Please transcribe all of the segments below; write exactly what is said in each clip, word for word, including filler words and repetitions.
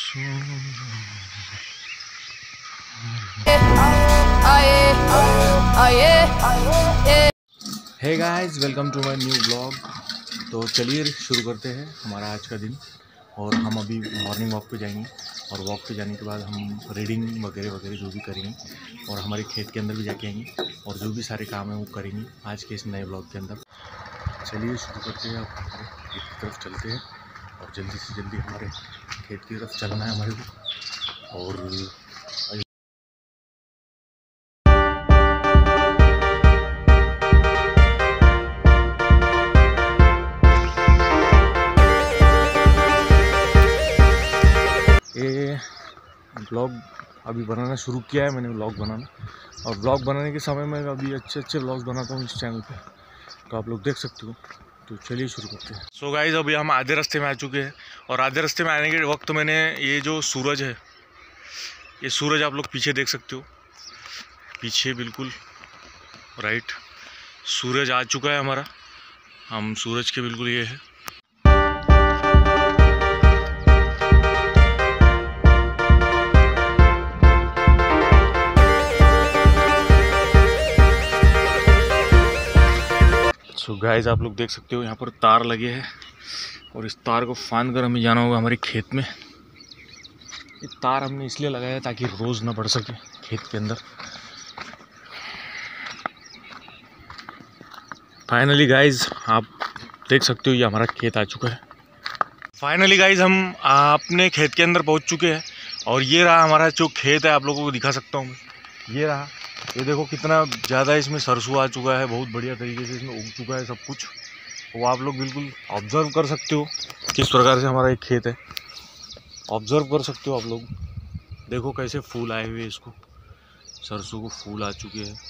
Hey guys, welcome to my new blog. तो चलिए शुरू करते हैं हमारा आज का दिन। और हम अभी मॉर्निंग वॉक पे जाएंगे और वॉक पे जाने के बाद हम रीडिंग वगैरह वगैरह जो भी करेंगे और हमारे खेत के अंदर भी जाके आएंगे और जो भी सारे काम हैं वो करेंगे आज के इस नए ब्लॉग के अंदर। चलिए शुरू करते हैं। अब हमारे खेत की तरफ चलते हैं और जल्दी से जल्दी हमारे खेत की तरफ चलना है हमारे को। और ये ब्लॉग अभी बनाना शुरू किया है मैंने, ब्लॉग बनाना। और ब्लॉग बनाने के समय में अभी अच्छे अच्छे ब्लॉग्स बनाता हूँ इस चैनल पे, तो आप लोग देख सकते हो। तो चलिए शुरू करते हैं। सो गाइस, अभी हम आधे रास्ते में आ चुके हैं और आधे रास्ते में आने के वक्त मैंने ये जो सूरज है, ये सूरज आप लोग पीछे देख सकते हो, पीछे बिल्कुल राइट सूरज आ चुका है हमारा। हम सूरज के बिल्कुल ये है। सो गाइस, आप लोग देख सकते हो यहाँ पर तार लगे हैं और इस तार को फांद कर हमें जाना होगा हमारे खेत में। ये तार हमने इसलिए लगाया है ताकि रोज़ ना बढ़ सके खेत के अंदर। फाइनली गाइस, आप देख सकते हो ये हमारा खेत आ चुका है। फाइनली गाइस, हम अपने खेत के अंदर पहुँच चुके हैं और ये रहा हमारा जो खेत है। आप लोगों को दिखा सकता हूँ मैं, ये रहा। ये देखो कितना ज़्यादा इसमें सरसों आ चुका है, बहुत बढ़िया तरीके से इसमें उग चुका है सब कुछ। वो आप लोग बिल्कुल ऑब्ज़र्व कर सकते हो किस प्रकार से हमारा एक खेत है। ऑब्ज़र्व कर सकते हो आप लोग, देखो कैसे फूल आए हुए, इसको सरसों को फूल आ चुके हैं।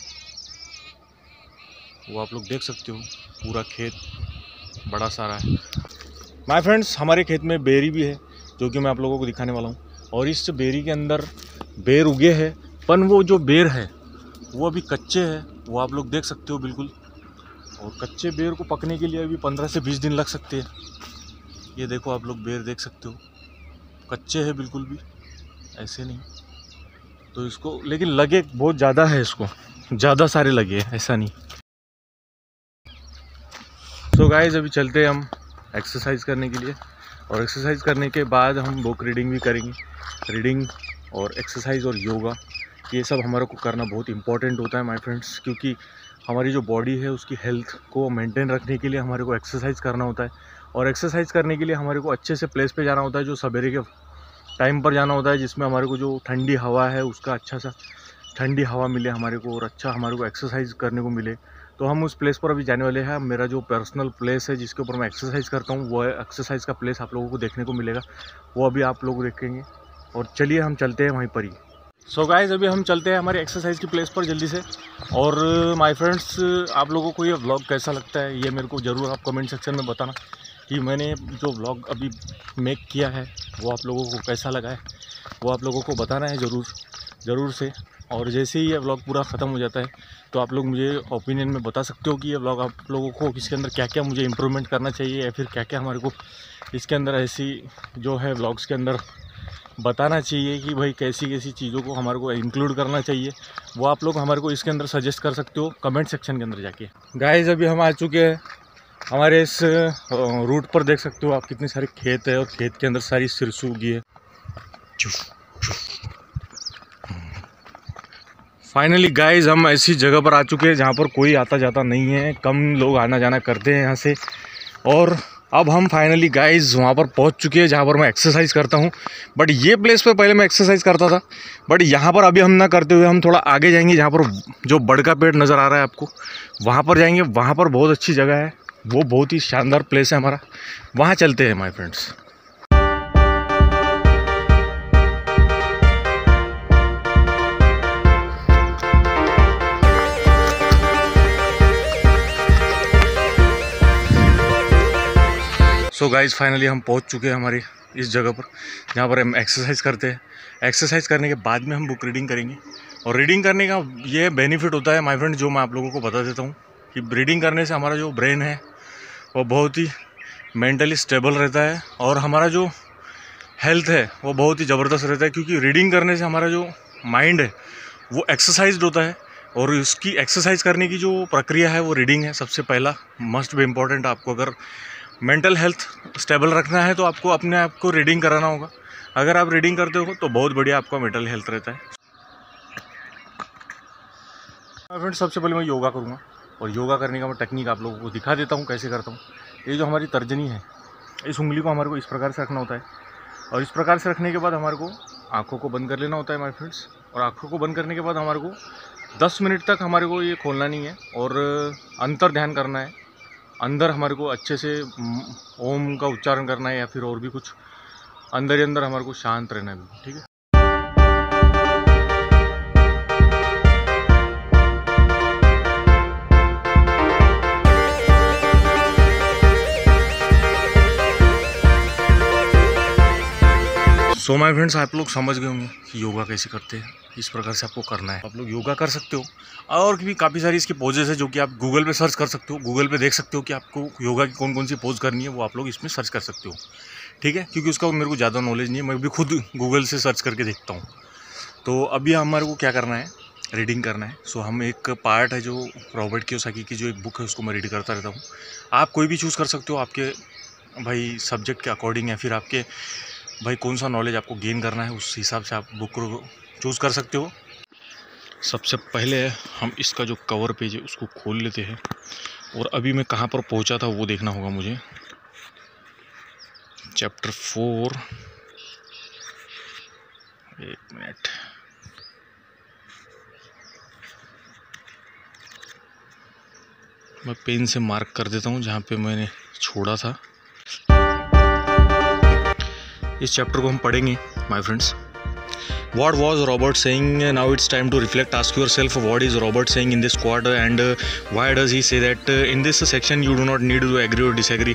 वो आप लोग देख सकते हो, पूरा खेत बड़ा सारा है। माय फ्रेंड्स, हमारे खेत में बेरी भी है जो कि मैं आप लोगों को दिखाने वाला हूँ। और इस बेरी के अंदर बेर उगे हैं, पर वो जो बेर है वो अभी कच्चे हैं, वो आप लोग देख सकते हो बिल्कुल। और कच्चे बेर को पकने के लिए अभी पंद्रह से बीस दिन लग सकते हैं। ये देखो आप लोग बेर देख सकते हो, कच्चे हैं बिल्कुल भी, ऐसे नहीं। तो इसको लेकिन लगे बहुत ज़्यादा है, इसको ज़्यादा सारे लगे हैं, ऐसा नहीं। तो गाइस, अभी चलते हैं हम एक्सरसाइज करने के लिए और एक्सरसाइज करने के बाद हम बुक रीडिंग भी करेंगे। रीडिंग और एक्सरसाइज और योगा, ये सब हमारे को करना बहुत इंपॉर्टेंट होता है माय फ्रेंड्स, क्योंकि हमारी जो बॉडी है उसकी हेल्थ को मेंटेन रखने के लिए हमारे को एक्सरसाइज करना होता है। और एक्सरसाइज करने के लिए हमारे को अच्छे से प्लेस पे जाना होता है, जो सवेरे के टाइम पर जाना होता है, जिसमें हमारे को जो ठंडी हवा है उसका अच्छा सा ठंडी हवा मिले हमारे को और अच्छा हमारे को एक्सरसाइज करने को मिले। तो हम उस प्लेस पर अभी जाने वाले हैं। मेरा जो पर्सनल प्लेस है जिसके ऊपर मैं एक्सरसाइज करता हूँ, वो एक्सरसाइज का प्लेस आप लोगों को देखने को मिलेगा, वो अभी आप लोग देखेंगे। और चलिए हम चलते हैं वहीं पर ही। सो गाइस, अभी हम चलते हैं हमारे एक्सरसाइज की प्लेस पर जल्दी से। और माय फ्रेंड्स, आप लोगों को ये व्लॉग कैसा लगता है ये मेरे को ज़रूर आप कमेंट सेक्शन में बताना कि मैंने जो व्लॉग अभी मेक किया है वो आप लोगों को कैसा लगा है, वो आप लोगों को बताना है ज़रूर ज़रूर से। और जैसे ही ये व्लॉग पूरा ख़त्म हो जाता है तो आप लोग मुझे ओपिनियन में बता सकते हो कि ये व्लॉग आप लोगों को इसके अंदर क्या क्या मुझे इम्प्रूवमेंट करना चाहिए, या फिर क्या क्या हमारे को इसके अंदर ऐसी जो है व्लॉग्स के अंदर बताना चाहिए कि भाई कैसी कैसी चीज़ों को हमारे को इंक्लूड करना चाहिए। वो आप लोग हमारे को इसके अंदर सजेस्ट कर सकते हो कमेंट सेक्शन के अंदर जाके। गाइस, अभी हम आ चुके हैं हमारे इस रूट पर, देख सकते हो आप कितने सारे खेत है और खेत के अंदर सारी सरसों उगी है। फाइनली गाइस, हम ऐसी जगह पर आ चुके हैं जहाँ पर कोई आता जाता नहीं है, कम लोग आना जाना करते हैं यहाँ से। और अब हम फाइनली गाइस वहाँ पर पहुँच चुके हैं जहाँ पर मैं एक्सरसाइज करता हूँ। बट ये प्लेस पे पहले मैं एक्सरसाइज करता था, बट यहाँ पर अभी हम ना करते हुए हम थोड़ा आगे जाएंगे, जहाँ पर जो बड़ का पेड़ नज़र आ रहा है आपको, वहाँ पर जाएंगे। वहाँ पर बहुत अच्छी जगह है, वो बहुत ही शानदार प्लेस है हमारा, वहाँ चलते हैं my friends. So guys, finally हम पहुंच चुके हैं हमारी इस जगह पर जहाँ पर हम एक्सरसाइज करते हैं। एक्सरसाइज करने के बाद में हम बुक रीडिंग करेंगे और रीडिंग करने का ये बेनिफिट होता है माय फ्रेंड, जो मैं आप लोगों को बता देता हूँ कि रीडिंग करने से हमारा जो ब्रेन है वो बहुत ही मेंटली स्टेबल रहता है और हमारा जो हेल्थ है वो बहुत ही ज़बरदस्त रहता है, क्योंकि रीडिंग करने से हमारा जो माइंड है वो एक्सरसाइज होता है। और उसकी एक्सरसाइज करने की जो प्रक्रिया है वो रीडिंग है। सबसे पहला मस्ट बी इम्पॉर्टेंट, आपको अगर मेंटल हेल्थ स्टेबल रखना है तो आपको अपने आप को रीडिंग कराना होगा। अगर आप रीडिंग करते हो तो बहुत बढ़िया आपका मेंटल हेल्थ रहता है। फ्रेंड्स, सबसे पहले मैं योगा करूँगा और योगा करने का मैं टेक्निक आप लोगों को दिखा देता हूँ कैसे करता हूँ। ये जो हमारी तर्जनी है, इस उंगली को हमारे को इस प्रकार से रखना होता है, और इस प्रकार से रखने के बाद हमारे को आँखों को बंद कर लेना होता है माय फ्रेंड्स। और आँखों को बंद करने के बाद हमारे को दस मिनट तक हमारे को ये खोलना नहीं है और अंतर ध्यान करना है। अंदर हमारे को अच्छे से ओम का उच्चारण करना है या फिर और भी कुछ, अंदर ही अंदर हमारे को शांत रहना है। ठीक है। सो माय फ्रेंड्स, आप लोग समझ गए होंगे कि योगा कैसे करते हैं। इस प्रकार से आपको करना है। आप लोग योगा कर सकते हो, और भी काफ़ी सारी इसकी पोजेस है जो कि आप गूगल पे सर्च कर सकते हो। गूगल पे देख सकते हो कि आपको योगा की कौन कौन सी पोज करनी है, वो आप लोग इसमें सर्च कर सकते हो। ठीक है, क्योंकि उसका मेरे को ज़्यादा नॉलेज नहीं है, मैं भी खुद गूगल से सर्च करके देखता हूँ। तो अभी हमारे को क्या करना है, रीडिंग करना है। सो हम एक पार्ट है जो रॉबर्ट कियोसाकी की जो एक बुक है उसको मैं रीड करता रहता हूँ। आप कोई भी चूज़ कर सकते हो, आपके भाई सब्जेक्ट के अकॉर्डिंग, या फिर आपके भाई कौन सा नॉलेज आपको गेन करना है उस हिसाब से आप बुक को चूज़ कर सकते हो। सबसे पहले हम इसका जो कवर पेज है उसको खोल लेते हैं, और अभी मैं कहाँ पर पहुँचा था वो देखना होगा मुझे। चैप्टर फोर, एक मिनट, मैं पेन से मार्क कर देता हूँ जहाँ पे मैंने छोड़ा था। इस चैप्टर को हम पढ़ेंगे my friends. What was Robert saying? Now it's time to reflect. Ask yourself, what is Robert saying in this quote, and uh, why does he say that? Uh, in this section, you do not need to agree or disagree.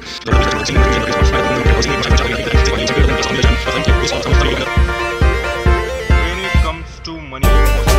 When it comes to money,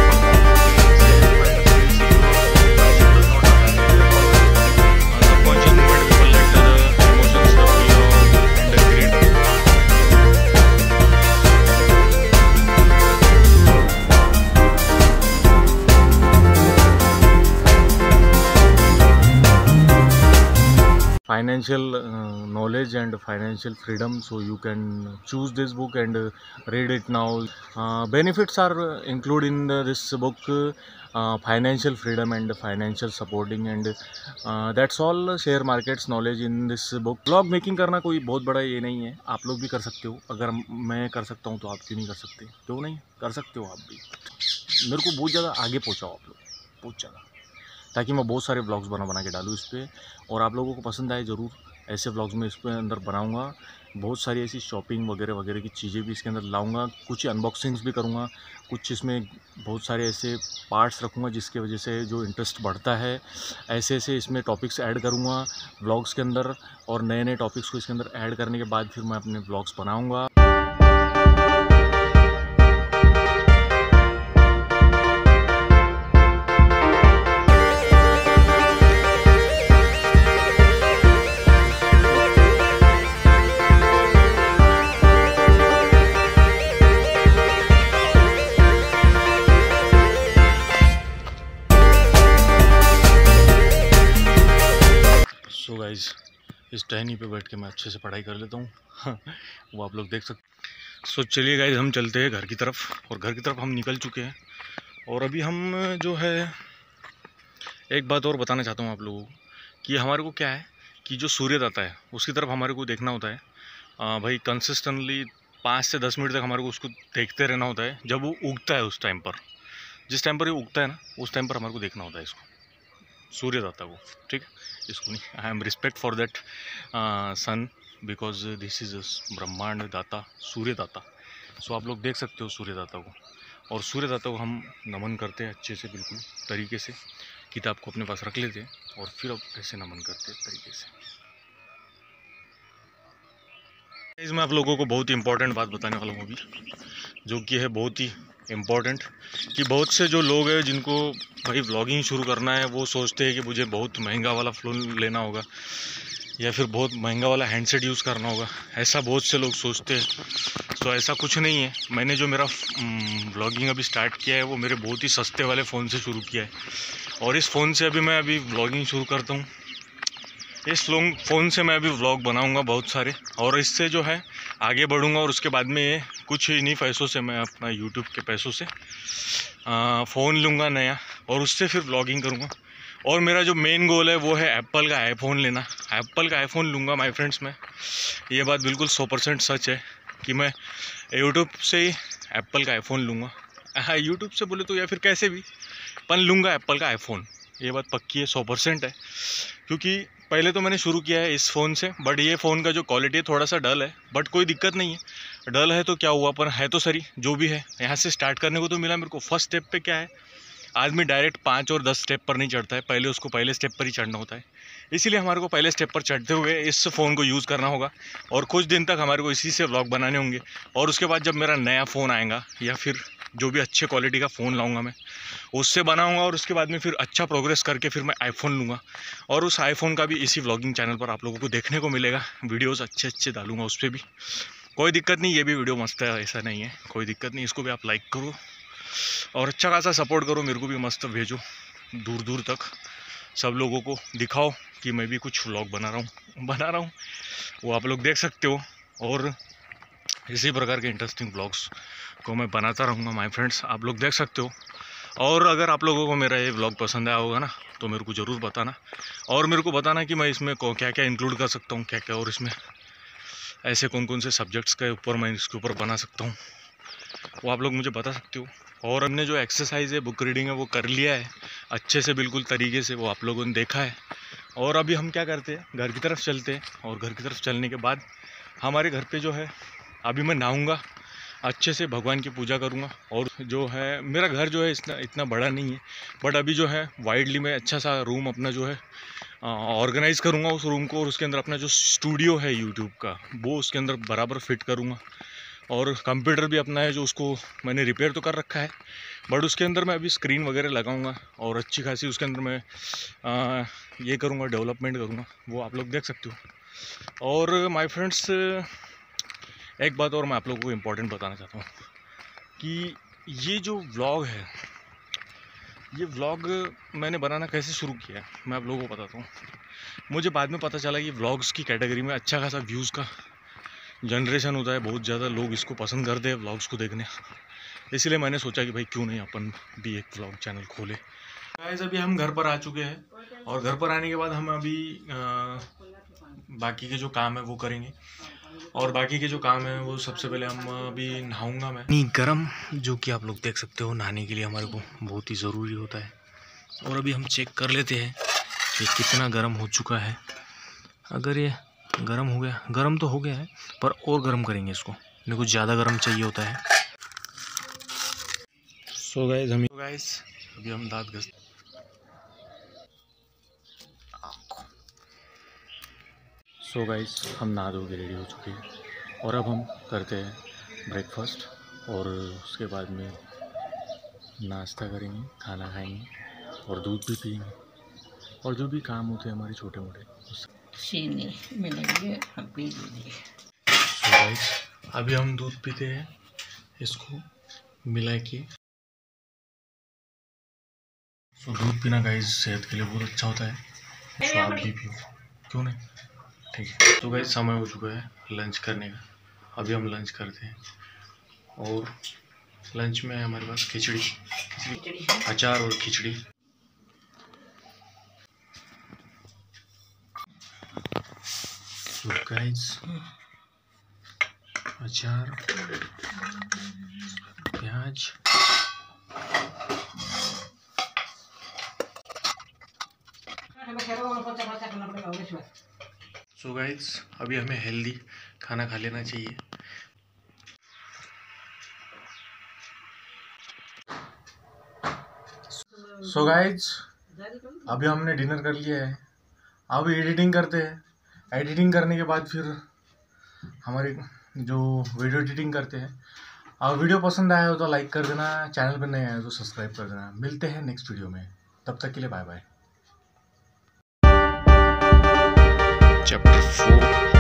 financial uh, knowledge and financial freedom, so you can choose this book and uh, read it now. Uh, benefits are uh, included in the, this book, uh, financial freedom and financial supporting, and uh, that's all share markets knowledge in this book. Blog making करना कोई बहुत बड़ा ये नहीं है, आप लोग भी कर सकते हो। अगर मैं कर सकता हूँ तो आप क्यों नहीं कर सकते? क्यों नहीं कर सकते हो आप भी? मेरे को बहुत ज़्यादा आगे पहुँचाओ आप लोग, बहुत ज़्यादा, ताकि मैं बहुत सारे ब्लॉग्स बना बना के डालूँ इस पर, और आप लोगों को पसंद आए ज़रूर। ऐसे ब्लॉग्स में इस पर अंदर बनाऊँगा, बहुत सारी ऐसी शॉपिंग वगैरह वगैरह की चीज़ें भी इसके अंदर लाऊँगा, कुछ अनबॉक्सिंग्स भी करूँगा, कुछ इसमें बहुत सारे ऐसे पार्ट्स रखूँगा जिसकी वजह से जो इंटरेस्ट बढ़ता है। ऐसे ऐसे इसमें टॉपिक्स ऐड करूँगा ब्लॉग्स के अंदर, और नए नए टॉपिक्स को इसके अंदर ऐड करने के बाद फिर मैं अपने ब्लॉग्स बनाऊँगा। सो गाइज, इस टहनी पे बैठ के मैं अच्छे से पढ़ाई कर लेता हूँ वो आप लोग देख सकते। सो चलिए गाइज, हम चलते हैं घर की तरफ, और घर की तरफ हम निकल चुके हैं। और अभी हम जो है एक बात और बताना चाहता हूँ आप लोगों को, कि हमारे को क्या है कि जो सूर्यदाता है उसकी तरफ हमारे को देखना होता है। आ, भाई कंसिस्टेंटली पाँच से दस मिनट तक हमारे को उसको देखते रहना होता है। जब वो उगता है उस टाइम पर, जिस टाइम पर ये उगता है ना, उस टाइम पर हमारे को देखना होता है इसको, सूर्यदाता को। ठीक है, इसको नहीं, I am respect for that sun, because this is ब्रह्मांड दाता, सूर्यदाता। सो आप लोग देख सकते हो सूर्यदाता को, और सूर्यदाता को हम नमन करते हैं अच्छे से, बिल्कुल तरीके से। किताब को अपने पास रख लेते हैं और फिर अब ऐसे नमन करते हैं तरीके से। इसमें आप लोगों को बहुत ही इंपॉर्टेंट बात बताने वाला हूँ अभी, जो कि है बहुत ही इम्पॉर्टेंट, कि बहुत से जो लोग हैं जिनको भाई व्लॉगिंग शुरू करना है, वो सोचते हैं कि मुझे बहुत महंगा वाला फ़ोन लेना होगा, या फिर बहुत महंगा वाला हैंडसेट यूज़ करना होगा, ऐसा बहुत से लोग सोचते हैं। तो ऐसा कुछ नहीं है। मैंने जो मेरा व्लॉगिंग अभी स्टार्ट किया है वो मेरे बहुत ही सस्ते वाले फ़ोन से शुरू किया है, और इस फ़ोन से अभी मैं अभी व्लॉगिंग शुरू करता हूँ। इस लॉन्ग फ़ोन से मैं अभी व्लॉग बनाऊंगा बहुत सारे, और इससे जो है आगे बढ़ूंगा, और उसके बाद में ये कुछ इन्हीं पैसों से मैं अपना यूट्यूब के पैसों से फ़ोन लूँगा नया, और उससे फिर व्लॉगिंग करूँगा। और मेरा जो मेन गोल है वो है एप्पल का आईफोन लेना। एप्पल का आईफोन लूँगा माय फ्रेंड्स में, ये बात बिल्कुल सौ परसेंट सच है कि मैं यूट्यूब से ही एप्पल का आईफोन लूँगा। हाँ, यूट्यूब से बोले तो या फिर कैसे भी, पर लूँगा एप्पल का आईफोन, ये बात पक्की है, सौ परसेंट है। क्योंकि पहले तो मैंने शुरू किया है इस फ़ोन से, बट ये फ़ोन का जो क्वालिटी है थोड़ा सा डल है, बट कोई दिक्कत नहीं है। डल है तो क्या हुआ, पर है तो सही, जो भी है यहाँ से स्टार्ट करने को तो मिला मेरे को। फर्स्ट स्टेप पे क्या है, आदमी डायरेक्ट पाँच और दस स्टेप पर नहीं चढ़ता है, पहले उसको पहले स्टेप पर ही चढ़ना होता है। इसीलिए हमारे को पहले स्टेप पर चढ़ते हुए इस फ़ोन को यूज़ करना होगा, और कुछ दिन तक हमारे को इसी से व्लॉग बनाने होंगे। और उसके बाद जब मेरा नया फ़ोन आएगा, या फिर जो भी अच्छे क्वालिटी का फ़ोन लाऊंगा मैं, उससे बनाऊंगा, और उसके बाद में फिर अच्छा प्रोग्रेस करके फिर मैं आईफोन लूँगा, और उस आईफोन का भी इसी व्लॉगिंग चैनल पर आप लोगों को देखने को मिलेगा। वीडियोस अच्छे अच्छे डालूंगा उस पर भी, कोई दिक्कत नहीं। ये भी वीडियो मस्त है, ऐसा नहीं है, कोई दिक्कत नहीं। इसको भी आप लाइक करो और अच्छा खासा सपोर्ट करो, मेरे को भी मस्त भेजो दूर दूर तक, सब लोगों को दिखाओ कि मैं भी कुछ व्लॉग बना रहा हूँ बना रहा हूँ वो आप लोग देख सकते हो। और इसी प्रकार के इंटरेस्टिंग व्लॉग्स को मैं बनाता रहूँगा माय फ्रेंड्स, आप लोग देख सकते हो। और अगर आप लोगों को मेरा ये व्लॉग पसंद आया होगा ना, तो मेरे को ज़रूर बताना, और मेरे को बताना कि मैं इसमें क्या क्या इंक्लूड कर सकता हूँ, क्या क्या, और इसमें ऐसे कौन कौन से सब्जेक्ट्स के ऊपर मैं इसके ऊपर बना सकता हूँ, वो आप लोग मुझे बता सकते हो। और हमने जो एक्सरसाइज है, बुक रीडिंग है, वो कर लिया है अच्छे से, बिल्कुल तरीके से, वो आप लोगों ने देखा है। और अभी हम क्या करते हैं, घर की तरफ चलते हैं, और घर की तरफ चलने के बाद हमारे घर पे जो है, अभी मैं नहाऊँगा, अच्छे से भगवान की पूजा करूँगा। और जो है मेरा घर जो है इतना इतना बड़ा नहीं है, बट अभी जो है वाइडली मैं अच्छा सा रूम अपना जो है ऑर्गेनाइज़ करूँगा उस रूम को, और उसके अंदर अपना जो स्टूडियो है यूट्यूब का, वो उसके अंदर बराबर फिट करूँगा। और कंप्यूटर भी अपना है जो, उसको मैंने रिपेयर तो कर रखा है, बट उसके अंदर मैं अभी स्क्रीन वगैरह लगाऊंगा, और अच्छी खासी उसके अंदर मैं आ, ये करूँगा, डेवलपमेंट करूँगा, वो आप लोग देख सकते हो। और माय फ्रेंड्स, एक बात और मैं आप लोगों को इम्पोर्टेंट बताना चाहता हूँ कि ये जो व्लॉग है, ये व्लॉग मैंने बनाना कैसे शुरू किया है, मैं आप लोगों को बताता हूँ। मुझे बाद में पता चला कि व्लॉग्स की कैटेगरी में अच्छा खासा व्यूज़ का जनरेशन होता है, बहुत ज़्यादा लोग इसको पसंद करते हैं व्लॉग्स को देखने, इसलिए मैंने सोचा कि भाई क्यों नहीं अपन भी एक व्लॉग चैनल खोले। गाइस, अभी हम घर पर आ चुके हैं, और घर पर आने के बाद हम अभी आ, बाकी के जो काम है वो करेंगे। और बाकी के जो काम है वो सबसे पहले हम अभी नहाऊंगा मैं, नहीं गर्म, जो कि आप लोग देख सकते हो, नहाने के लिए हमारे को बहुत ही ज़रूरी होता है। और अभी हम चेक कर लेते हैं कि कितना गर्म हो चुका है। अगर ये गरम हो गया, गरम तो हो गया है, पर और गरम करेंगे इसको, मेरे को ज़्यादा गरम चाहिए होता है। सो गाइस, हम गाइस अभी हम दांत घस सो गाइस हम नहा धो के रेडी हो चुके हैं, और अब हम करते हैं ब्रेकफास्ट, और उसके बाद में नाश्ता करेंगे, खाना खाएंगे, और दूध भी पिएंगे, और जो भी काम होते हैं हमारे छोटे मोटे चीनी मिलेंगे, हम पी लीजिए। सो गाइस अभी हम दूध पीते हैं, इसको मिला के। सो दूध पीना गाइस सेहत के लिए बहुत अच्छा होता है, सो आप भी पियो, क्यों नहीं, ठीक है। तो गाइस समय हो चुका है लंच करने का, अभी हम लंच करते हैं, और लंच में हमारे पास खिचड़ी, खिचड़ी अचार और खिचड़ी। तो गाइस अचार, प्याज, सो गाइस अभी हमें हेल्दी खाना खा लेना चाहिए। सो गाइस अभी हमने डिनर कर लिया है, अब एडिटिंग करते हैं। एडिटिंग करने के बाद फिर हमारी जो वीडियो एडिटिंग करते हैं, और वीडियो पसंद आया हो तो लाइक कर देना, चैनल पर नए आए हो तो सब्सक्राइब कर देना। मिलते हैं नेक्स्ट वीडियो में, तब तक के लिए बाय बाय। chapter four.